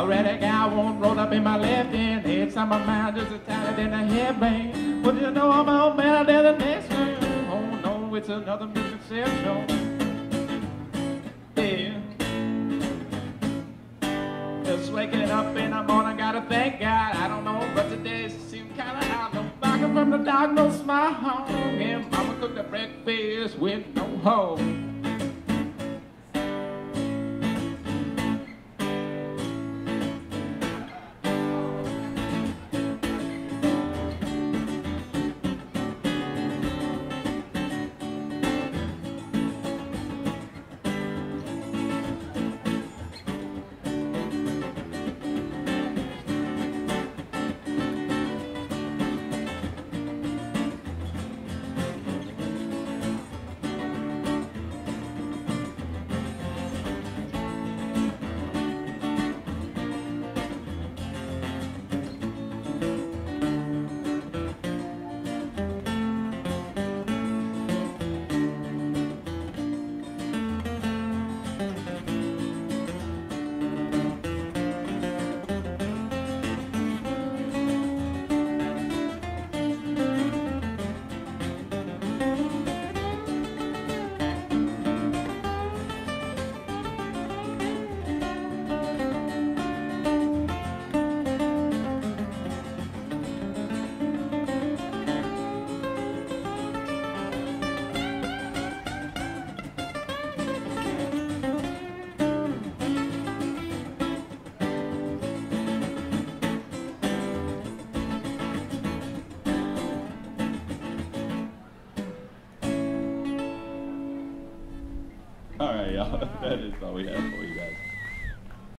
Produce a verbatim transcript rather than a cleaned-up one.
already got one rolled up in my left hand. Head some of mine just as tighter than a headband. What do you know about better than the next one? Oh no, it's another misconception. Yeah. Just waking up in the morning, gotta thank God. I don't know, but today seems kinda out. No barking from the dog, no smile home. And mama cooked the breakfast with no home. All right, y'all. That is all we have for you guys.